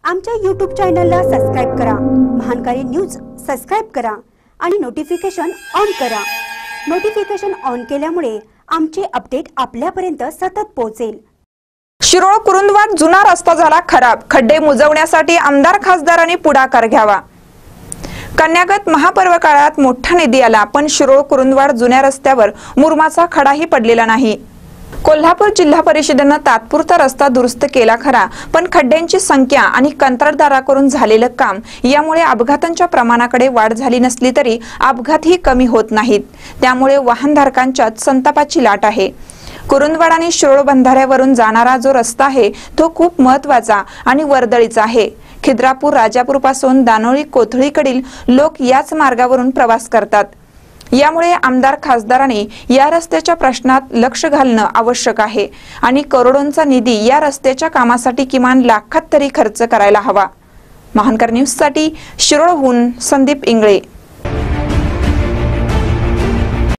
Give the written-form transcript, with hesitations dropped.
आमच्या YouTube चॅनलला subscribe करा, महानकारी न्यूज सबस्क्राइब करा आणि नोटिफिकेशन ऑन करा। नोटिफिकेशन ऑन केल्यामुळे आमचे अपडेट आपल्यापर्यंत सतत पोहोचेल। शिरोळ कुरुंदवाड जुना रस्ता झाला खराब, खड्डे मुजवण्यासाठी आमदार खासदारांनी पुढाकार घ्यावा। कन्यागत महापर्व काळात मोठा निधी आला, पण शिरोळ कुरुंदवाड जुन्या रस्त्यावर मुरमाचा खडाही पडलेला नाही। कोल्हापूर जिल्हा परिषदेने तात्पुरता रस्ता दुरुस्त केला खरा, पण खड्ड्यांची संख्या आणि कंत्राटदाराकडून झालेलं काम यामुळे अपघातांच्या प्रमाणाकडे वाढ झाली नसली तरी अपघातही कमी होत नाहीत। त्यामुळे वाहनधारकांच्यात संतापाची लाट आहे। कुरुंदवाड आणि शिरोळ बंधाऱ्यावरून जाणारा जो रस्ता आहे तो खूप महत्त्वाचा आणि वर्दळीचा आहे। खिद्रापूर राजापूर पासून दानोळी कोथळीकडील लोक याच मार्गावरून प्रवास करतात। यामुळे आमदार खासदारांनी या रस्त्याच्या प्रश्नात लक्ष घालणं आवश्यक आहे आणि करोडोंचा निधी या रस्त्याच्या कामासाठी किमान लाखात तरी खर्च करायला हवा। महानकर न्यूज साठी शिरोळहून संदीप इंगळे।